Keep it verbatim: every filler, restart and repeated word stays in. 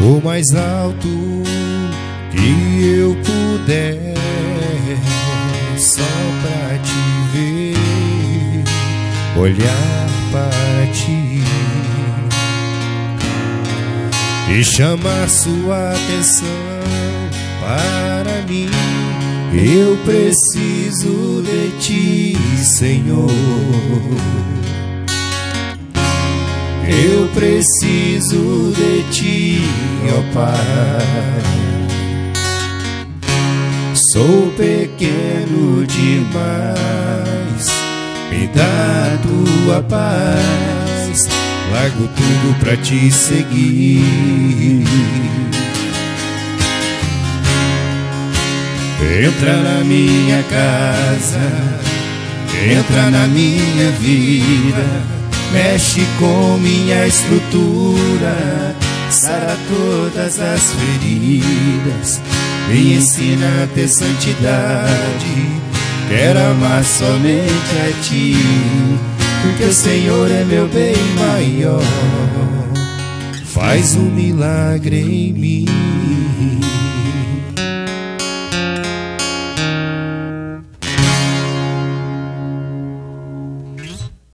o mais alto que eu puder, só pra te ver, olhar para ti e chamar sua atenção para mim. Eu preciso de ti, Senhor. Eu preciso de ti, ó Pai. Sou pequeno demais, me dá tua paz. Largo tudo pra te seguir. Entra na minha casa, entra na minha vida, mexe com minha estrutura, sara todas as feridas, me ensina a ter santidade. Quero amar somente a ti, porque o Senhor é meu bem maior. Faz um milagre em mim.